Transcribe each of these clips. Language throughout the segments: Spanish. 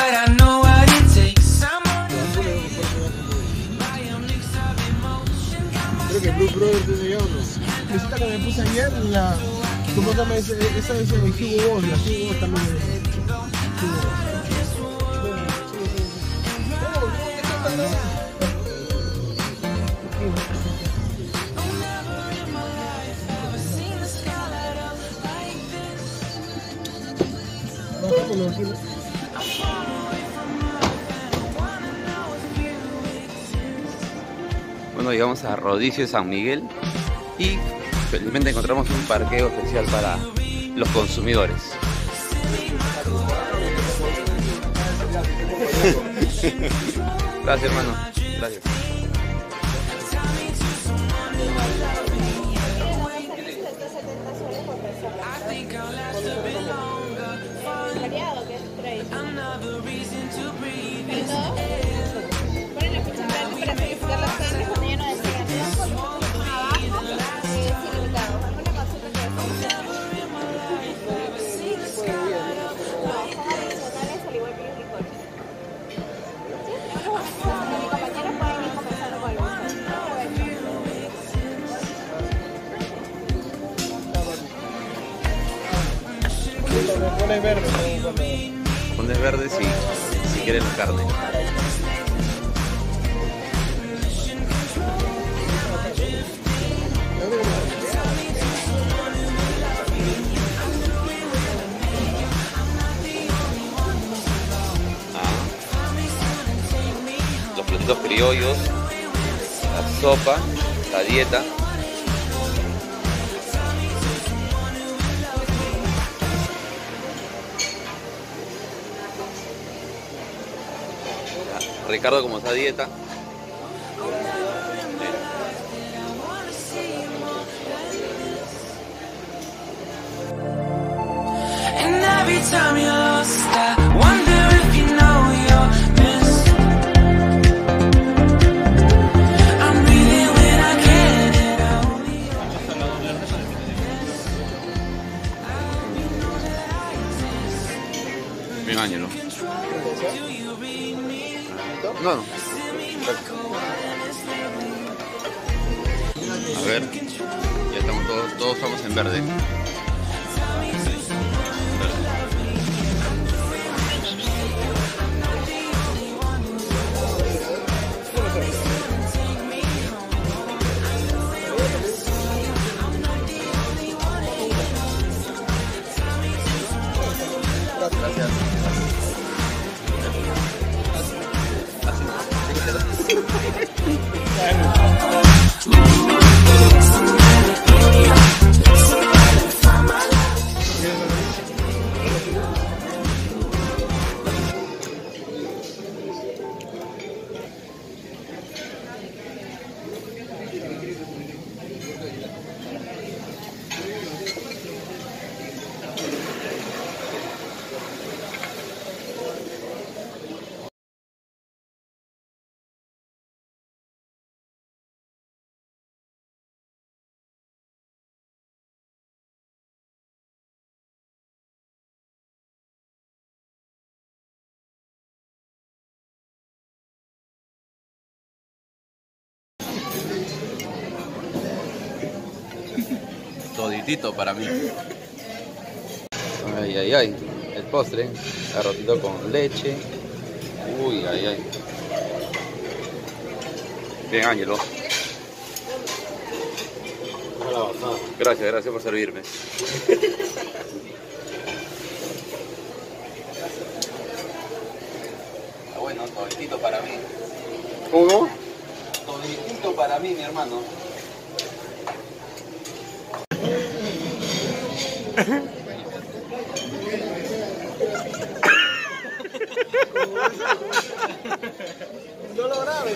but I know what it takes. Creo que Blue Brothers tiene ya uno. La cita que me puse ayer, ¿cómo se llama esa es Hugo Boss, la Hugo Boss también. Bueno, llegamos a Rodicio San Miguel y felizmente encontramos un parqueo especial para los consumidores. Gracias, hermano. Gracias. Variado, que es trade. Pero todo. Ponen la ficha gratis para verificar las carnes cuando ya no desean. Abajo, es ilimitado. ¿Alguna consulta que deseen? No, son adicionales al igual que los licores. Mi compañero pueden ir comenzando con el Pones verde. Pones verde si quieren la carne. Los platitos criollos, la sopa, la dieta. Ricardo, como está a dieta. And every time you're lost, I wonder if you know you're missed. I'm breathing when I can, and I only Bien, Ángelo. No. A ver, ya estamos todos estamos en verde. Gracias. Toditito para mí. Ay, ay, ay. El postre, arrocito con leche. Uy, ay, ay. Bien, Ángelo. Gracias por servirme. Bueno, toditito para mí. ¿Cómo? Toditito para mí, mi hermano. No lo grabes.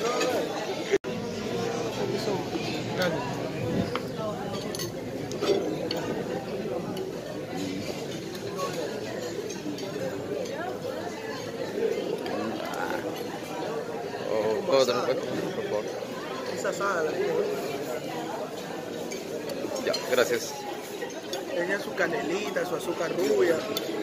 Otra vez, por favor. Esa asada la tiene. Ya, gracias. Tenía su canelita, su azúcar rubia.